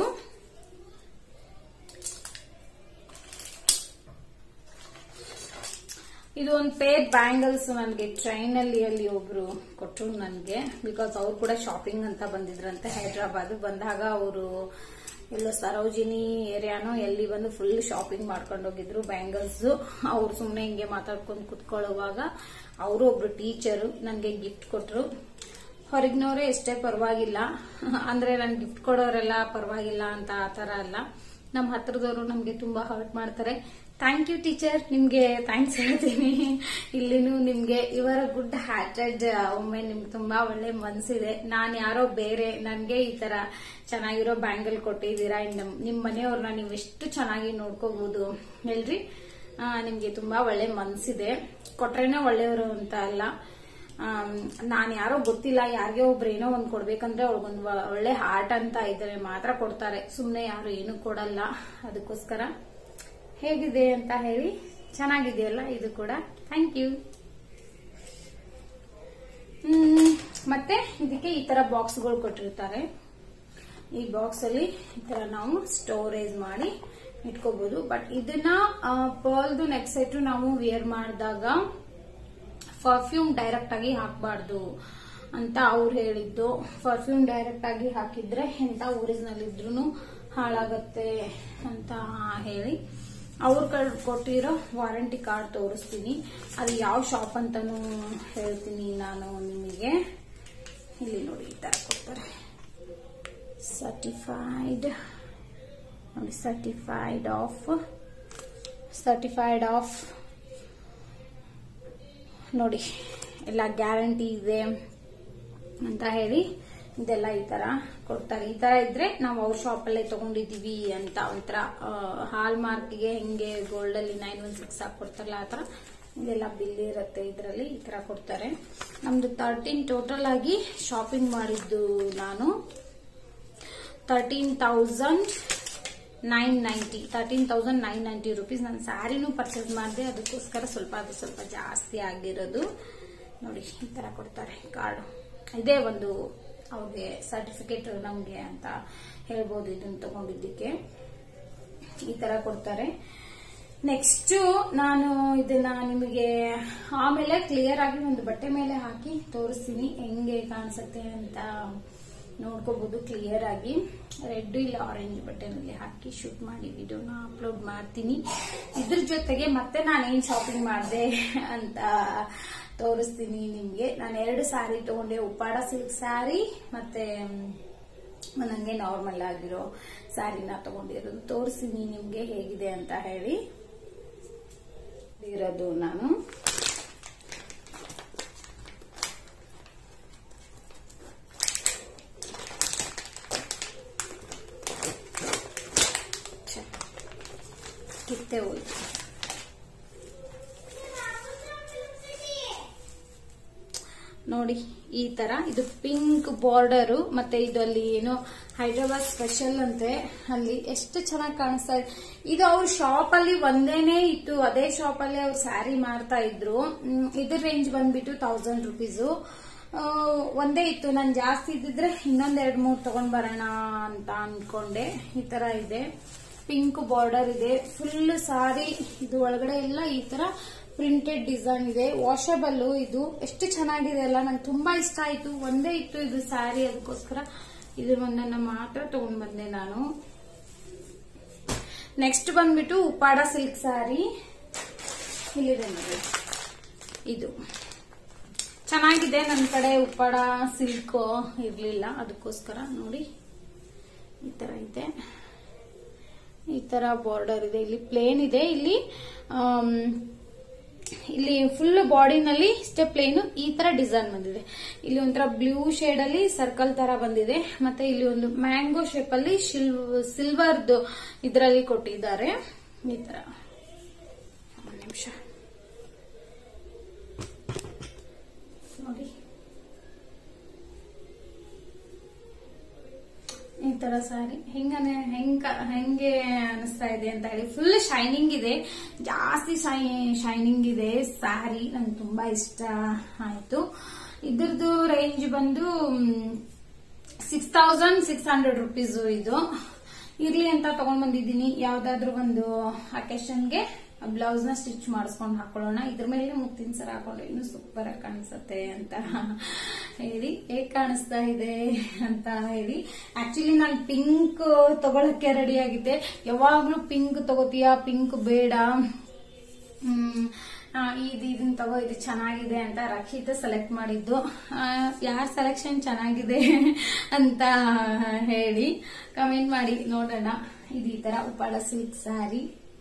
A: ಇದು ಒಂದು ಪೇರ್ ಬ್ಯಾಂಗಲ್ಸ್ ನನಗೆ ಟ್ರೈನ್ ಅಲ್ಲಿ ಒಬ್ರು ಕೊಟ್ಟರು ನನಗೆ. ಬಿಕಾಸ್ ಅವ್ರು ಕೂಡ ಶಾಪಿಂಗ್ ಅಂತ ಬಂದಿದ್ರಂತೆ ಹೈದ್ರಾಬಾದ್. ಬಂದಾಗ ಅವರು ಎಲ್ಲೋ ಸರೋಜಿನಿ ಏರಿಯಾನೋ ಎಲ್ಲಿ ಬಂದು ಫುಲ್ ಶಾಪಿಂಗ್ ಮಾಡ್ಕೊಂಡು ಹೋಗಿದ್ರು ಬ್ಯಾಂಗಲ್ಸ್. ಅವ್ರು ಸುಮ್ನೆ ಹಿಂಗೆ ಮಾತಾಡ್ಕೊಂಡು ಕುತ್ಕೊಳ್ಳುವಾಗ ಅವರು ಒಬ್ರು ಟೀಚರು ನನಗೆ ಗಿಫ್ಟ್ ಕೊಟ್ರು. ಹೊರಗಿನವರೇ ಎಷ್ಟೇ ಪರವಾಗಿಲ್ಲ, ಅಂದ್ರೆ ನನ್ಗೆ ಗಿಫ್ಟ್ ಕೊಡೋರೆಲ್ಲ ಪರವಾಗಿಲ್ಲ ಅಂತ ಆತರ ಅಲ್ಲ. ನಮ್ಮ ಹತ್ರದವರು ನಮ್ಗೆ ತುಂಬಾ ಹರ್ಟ್ ಮಾಡ್ತಾರೆ. ಥ್ಯಾಂಕ್ ಯು ಟೀಚರ್, ನಿಮ್ಗೆ ಥ್ಯಾಂಕ್ಸ್ ಹೇಳ್ತೀನಿ. ಇಲ್ಲಿನೂ ನಿಮ್ಗೆ ಇವರ ಗುಡ್ ಹಾರ್ಟೆಡ್ ಒಮ್ಮೆ ನಿಮ್ಗೆ ತುಂಬಾ ಒಳ್ಳೆ ಮನ್ಸಿದೆ. ನಾನ್ ಯಾರೋ ಬೇರೆ ನನ್ಗೆ ಈ ತರ ಚೆನ್ನಾಗಿರೋ ಬ್ಯಾಂಗಲ್ ಕೊಟ್ಟಿದ್ದೀರಾ. ನಿಮ್ ಮನೆಯವ್ರನ್ನ ನೀವು ಎಷ್ಟು ಚೆನ್ನಾಗಿ ನೋಡ್ಕೋಬಹುದು ಹೇಳ್ರಿ. ನಿಮ್ಗೆ ತುಂಬಾ ಒಳ್ಳೆ ಮನ್ಸಿದೆ. ಕೊಟ್ರೇನೆ ಒಳ್ಳೆಯವರು ಅಂತ ಅಲ್ಲ. ನಾನ್ ಯಾರೋ ಗೊತ್ತಿಲ್ಲ, ಯಾರಿಗೆ ಒಬ್ರು ಏನೋ ಒಂದ್ ಕೊಡ್ಬೇಕಂದ್ರೆ ಅವ್ರಿಗೊಂದು ಒಳ್ಳೆ ಹಾರ್ಟ್ ಅಂತ ಇದ್ರೆ ಮಾತ್ರ ಕೊಡ್ತಾರೆ. ಸುಮ್ನೆ ಯಾರು ಏನು ಕೊಡಲ್ಲ. ಅದಕ್ಕೋಸ್ಕರ ಹೇಗಿದೆ ಅಂತ ಹೇಳಿ. ಚೆನ್ನಾಗಿದೆಯಲ್ಲ ಇದು ಕೂಡ. Thank you. ಮತ್ತೆ ಇದಕ್ಕೆ ಈ ತರ ಬಾಕ್ಸ್ಗಳು ಕೊಟ್ಟಿರ್ತಾರೆ. ಈ ಬಾಕ್ಸ್ ಅಲ್ಲಿ ಈ ತರ ನಾವು ಸ್ಟೋರೇಜ್ ಮಾಡಿ ಇಟ್ಕೋಬಹುದು. ಬಟ್ ಇದನ್ನ ಪರ್ಲ್ದು ನೆಕ್ ಸೆಟ್ ನಾವು ವೇರ್ ಮಾಡಿದಾಗ ಪರ್ಫ್ಯೂಮ್ ಡೈರೆಕ್ಟ್ ಆಗಿ ಹಾಕಬಾರ್ದು ಅಂತ ಅವ್ರು ಹೇಳಿದ್ದು. ಪರ್ಫ್ಯೂಮ್ ಡೈರೆಕ್ಟ್ ಆಗಿ ಹಾಕಿದ್ರೆ ಎಂತ ಒರಿಜಿನಲ್ ಇದ್ರೂ ಹಾಳಾಗತ್ತೆ ಅಂತ ಹೇಳಿ ಅವ್ರ ಕೊಟ್ಟಿರೋ ವಾರಂಟಿ ಕಾರ್ಡ್ ತೋರಿಸ್ತೀನಿ. ಅದು ಯಾವ ಶಾಪ್ ಅಂತಾನು ಹೇಳ್ತೀನಿ ನಾನು ನಿಮಗೆ. ಇಲ್ಲಿ ನೋಡಿ ಈ ತರ ಕೊಡ್ತಾರೆ. ಸರ್ಟಿಫೈಡ್ ನೋಡಿ, ಸರ್ಟಿಫೈಡ್ ಆಫ್ ನೋಡಿ ಎಲ್ಲ ಗ್ಯಾರಂಟಿ ಇದೆ ಅಂತ ಹೇಳಿ ಇದೆಲ್ಲ ಈ ತರ ಕೊಡ್ತಾರೆ. ಈ ತರ ಇದ್ರೆ ನಾವು ಅವ್ರ ಶಾಪ್ ಅಲ್ಲೇ ತಗೊಂಡಿದೀವಿ ಅಂತ ಒಂಥರ ಹಾಲ್ ಮಾರ್ಕ್ಗೆ ಹೆಂಗೆ ಗೋಲ್ಡ್ ಅಲ್ಲಿ 916 ಹಾಕೊಡ್ತಾರಲ್ಲ ಆ ತರ ಇದೆಲ್ಲ ಬಿಲ್ ಇರುತ್ತೆ. ಇದರಲ್ಲಿ ಈ ತರ ಕೊಡ್ತಾರೆ. ನಮ್ದು 13 ಟೋಟಲ್ ಆಗಿ ಶಾಪಿಂಗ್ ಮಾಡಿದ್ದು ನಾನು 13,990 rupees. ನಾನು ಸ್ಯಾರಿನೂ ಪರ್ಚೇಸ್ ಮಾಡಿದೆ. ಅದಕ್ಕೋಸ್ಕರ ಅದು ಸ್ವಲ್ಪ ಜಾಸ್ತಿ ಆಗಿರೋದು. ನೋಡಿ ಈ ತರ ಕೊಡ್ತಾರೆ ಕಾರ್ಡ್. ಇದೇ ಒಂದು ಅವ್ರಿಗೆ ಸರ್ಟಿಫಿಕೇಟ್ ನಮ್ಗೆ ಅಂತ ಹೇಳ್ಬೋದು. ಇದನ್ನ ತಗೊಂಡಿದ್ದಕ್ಕೆ ಈ ತರ ಕೊಡ್ತಾರೆ. ನೆಕ್ಸ್ಟ್ ನಾನು ಇದನ್ನ ನಿಮಗೆ ಆಮೇಲೆ ಕ್ಲಿಯರ್ ಆಗಿ ಒಂದು ಬಟ್ಟೆ ಮೇಲೆ ಹಾಕಿ ತೋರಿಸ್ತೀನಿ ಹೆಂಗೆ ಕಾಣಿಸುತ್ತೆ ಅಂತ ನೋಡ್ಕೋಬಹುದು ಕ್ಲಿಯರ್ ಆಗಿ. ರೆಡ್ ಇಲ್ಲ ಆರೆಂಜ್ ಬಟ್ಟೆನಲ್ಲಿ ಹಾಕಿ ಶೂಟ್ ಮಾಡಿ ವಿಡಿಯೋನ ಅಪ್ಲೋಡ್ ಮಾಡ್ತೀನಿ. ಇದ್ರ ಜೊತೆಗೆ ಮತ್ತೆ ನಾನೇನ್ ಶಾಪಿಂಗ್ ಮಾಡಿದೆ ಅಂತ ತೋರಿಸ್ತೀನಿ ನಿಮ್ಗೆ. ನಾನು 2 ಸ್ಯಾರಿ ತಗೊಂಡೆ. ಉಪ್ಪಾಡ ಸಿಲ್ಕ್ ಸ್ಯಾರಿ ಮತ್ತೆ ನಂಗೆ ನಾರ್ಮಲ್ ಆಗಿರೋ ಸ್ಯಾರಿನ ತಗೊಂಡಿರೋದು. ತೋರಿಸ್ತೀನಿ ನಿಮ್ಗೆ ಹೇಗಿದೆ ಅಂತ ಹೇಳಿ ಇರೋದು. ನಾನು ಕಿತ್ತೆ ಹೋಯ್ತು. ನೋಡಿ ಈ ತರ ಇದು ಪಿಂಕ್ ಬಾರ್ಡರ್ ಮತ್ತೆ ಇದು ಅಲ್ಲಿ ಏನೋ ಹೈದರಾಬಾದ್ ಸ್ಪೆಷಲ್ ಅಂತೆ. ಅಲ್ಲಿ ಎಷ್ಟು ಚೆನ್ನಾಗಿ ಕಾಣಿಸ್ತಾ ಇದೆ. ಇದು ಅವ್ರ ಶಾಪ್ ಅಲ್ಲಿ ಒಂದೇನೆ ಇತ್ತು. ಅದೇ ಶಾಪ್ ಅಲ್ಲಿ ಅವ್ರು ಸ್ಯಾರಿ ಮಾರ್ತಾ ಇದ್ರು. ಇದ್ರ ರೇಂಜ್ ಬಂದ್ಬಿಟ್ಟು 1000 rupees. ಒಂದೇ ಇತ್ತು. ನಾನು ಜಾಸ್ತಿ ಇದ್ದಿದ್ರೆ ಇನ್ನೊಂದ್ 2-3 ತಗೊಂಡ್ ಬರೋಣ ಅಂತ ಅನ್ಕೊಂಡೆ. ಈ ತರ ಇದೆ, ಪಿಂಕ್ ಬಾರ್ಡರ್ ಇದೆ ಫುಲ್ ಸಾರಿ. ಇದು ಒಳಗಡೆ ಎಲ್ಲ ಈ ತರ ಪ್ರಿಂಟೆಡ್ ಡಿಸೈನ್ ಇದೆ. ವಾಷಬಲ್. ಇದು ಎಷ್ಟು ಚೆನ್ನಾಗಿದೆ ಅಲ್ಲ, ನಂಗೆ ತುಂಬಾ ಇಷ್ಟ ಆಯ್ತು. ಒಂದೇ ಇತ್ತು ಇದು ಸ್ಯಾರಿ. ಅದಕ್ಕೋಸ್ಕರ ಇದನ್ನ ಮಾತ್ರ ತಗೊಂಡ್ ಬಂದೆ ನಾನು. ನೆಕ್ಸ್ಟ್ ಬಂದ್ಬಿಟ್ಟು ಉಪ್ಪಾಡ ಸಿಲ್ಕ್ ಸ್ಯಾರಿ. ಇಲ್ಲಿದೆ ನೋಡಿ, ಇದು ಚೆನ್ನಾಗಿದೆ. ನನ್ನ ಕಡೆ ಉಪ್ಪಾಡ ಸಿಲ್ಕ್ ಇರ್ಲಿಲ್ಲ, ಅದಕ್ಕೋಸ್ಕರ ನೋಡಿ ಈ ತರ ಇದೆ. ಈ ತರ ಬಾರ್ಡರ್ ಇದೆ, ಇಲ್ಲಿ ಪ್ಲೇನ್ ಇದೆ, ಇಲ್ಲಿ ಫುಲ್ ಬಾಡಿನಲ್ಲಿ ಇಷ್ಟೇ ಪ್ಲೇನ್ ಈ ತರ ಡಿಸೈನ್ ಬಂದಿದೆ. ಇಲ್ಲಿ ಒಂಥರ ಬ್ಲೂ ಶೇಡ್ ಅಲ್ಲಿ ಸರ್ಕಲ್ ತರ ಬಂದಿದೆ. ಮತ್ತೆ ಇಲ್ಲಿ ಒಂದು ಮ್ಯಾಂಗೋ ಶೇಪ್ ಅಲ್ಲಿ ಸಿಲ್ವರ್ದು ಇದರಲ್ಲಿ ಕೊಟ್ಟಿದ್ದಾರೆ. ಈ ತರ ಒಂದು ನಿಮಿಷ ನೋಡಿ, ಈ ತರ ಸಾರಿ ಹೆಂಗೆ ಅನಿಸ್ತಾ ಇದೆ ಅಂತ ಹೇಳಿ. ಫುಲ್ ಶೈನಿಂಗ್ ಇದೆ, ಜಾಸ್ತಿ ಶೈನಿಂಗ್ ಇದೆ ಸ್ಯಾರಿ. ನಂಗೆ ತುಂಬಾ ಇಷ್ಟ ಆಯ್ತು. ಇದ್ರದ್ದು ರೇಂಜ್ ಬಂದು 6600 rupees. ಇದು ಇರ್ಲಿ ಅಂತ ತಗೊಂಡ್ ಬಂದಿದ್ದೀನಿ. ಯಾವ್ದಾದ್ರು ಒಂದು ಅಕೇಶನ್ಗೆ ಬ್ಲೌಸ್ ನ ಸ್ಟಿಚ್ ಮಾಡಿಸ್ಕೊಂಡು ಹಾಕೊಳ್ಳೋಣ, ಇದ್ರ ಮೇಲೆ ಮುತ್ತಿನ ಸರ ಹಾಕೊಂಡ್ರೆ ಇನ್ನು ಸೂಪರ್ ಆಗಿ ಕಾಣಿಸುತ್ತೆ ಅಂತ ಹೇಳಿ, ಹೇಗ್ ಕಾಣಿಸ್ತಾ ಇದೆ ಅಂತ ಹೇಳಿ. ಆಕ್ಚುಲಿ ನಾನು ಪಿಂಕ್ ತಗೊಳಕ್ಕೆ ರೆಡಿ ಆಗಿದ್ದೆ. ಯಾವಾಗ್ಲೂ ಪಿಂಕ್ ತಗೋತೀಯಾ, ಪಿಂಕ್ ಬೇಡ, ಇದನ್ನ ತಗೋ, ಇದು ಚೆನ್ನಾಗಿದೆ ಅಂತ ರಕ್ಷಿತ ಸೆಲೆಕ್ಟ್ ಮಾಡಿದ್ದು. ಯಾರ ಸೆಲೆಕ್ಷನ್ ಚೆನ್ನಾಗಿದೆ ಅಂತ ಹೇಳಿ ಕಮೆಂಟ್ ಮಾಡಿ ನೋಡೋಣ. ಇದು ಈ ತರ ಉಪ್ಪಾಡ ಸಿಲ್ಕ್ ಸ್ಯಾರಿ.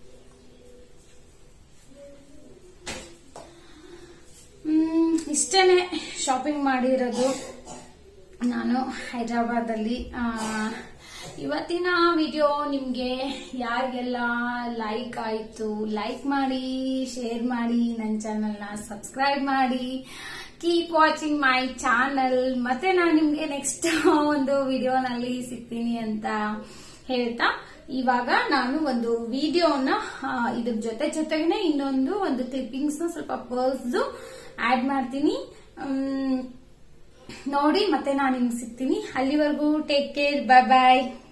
A: ಇಷ್ಟೇನೆ ಶಾಪಿಂಗ್ ಮಾಡಿರೋದು ನಾನು ಹೈದರಾಬಾದ್ ಅಲ್ಲಿ. ಇವತ್ತಿನ ವಿಡಿಯೋ ನಿಮ್ಗೆ ಯಾರಿಗೆಲ್ಲ ಲೈಕ್ ಆಯ್ತು, ಲೈಕ್ ಮಾಡಿ, ಶೇರ್ ಮಾಡಿ, ನನ್ನ ಚಾನೆಲ್ ನ ಸಬ್ಸ್ಕ್ರೈಬ್ ಮಾಡಿ. Keep watching my channel. ಮತ್ತೆ ನಾನು ನಿಮ್ಗೆ ನೆಕ್ಸ್ಟ್ ಒಂದು ವಿಡಿಯೋನಲ್ಲಿ ಸಿಗ್ತೀನಿ ಅಂತ ಹೇಳ್ತಾ, ಇವಾಗ ನಾನು ಒಂದು ವಿಡಿಯೋನ ಇದ್ರ ಜೊತೆಗೆ ಇನ್ನೊಂದು ಕ್ಲಿಪ್ಪಿಂಗ್ಸ್ ಸ್ವಲ್ಪ ಪರ್ಸ್ ಆಡ್ ಮಾಡ್ತೀನಿ, ನೋಡಿ. ಮತ್ತೆ ನಾನು ನಿಮ್ಗೆ ಸಿಗ್ತೀನಿ. ಅಲ್ಲಿವರೆಗೂ ಟೇಕ್ ಕೇರ್, ಬಾಯ್ ಬಾಯ್.